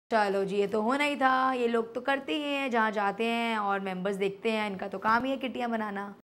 चलो जी, ये तो होना ही था। ये लोग तो करते ही हैं, जहाँ जाते हैं और मेंबर्स देखते हैं, इनका तो काम ही है किट्टियाँ बनाना।